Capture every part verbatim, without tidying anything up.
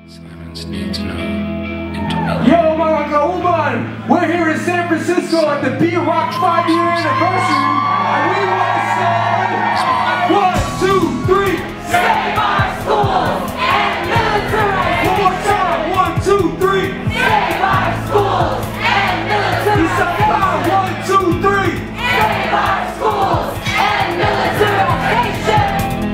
Silence needs no intervention. Yo, mga kauban! We're here in San Francisco at the B-Rock five-year anniversary, and we want to say one, two, three, Save our schools and militarize. one more time, one, two, three, Save our schools and militarize. East Side Five, one, two, three. Save our schools and militarization.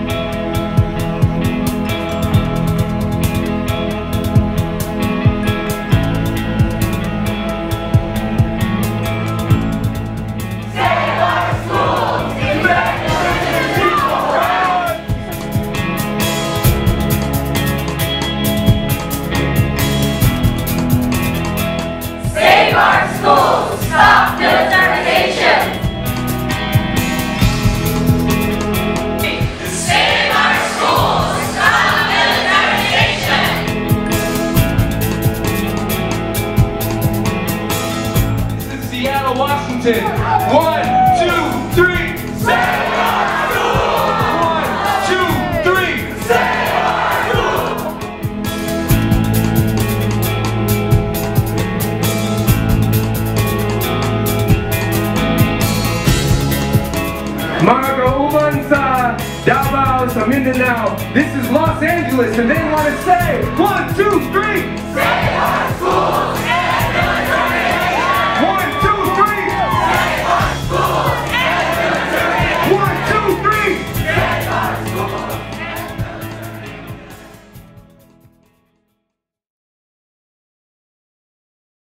Save our schools. Save our schools. Stop militarization. Save our schools. Stop militarization. This is Seattle, Washington. One, two, three. Save our schools! One, two, three. Save our schools! Mga kauban sa Davao, sa Mindanao. This is Los Angeles, and they want to say one, two, three. Save our schools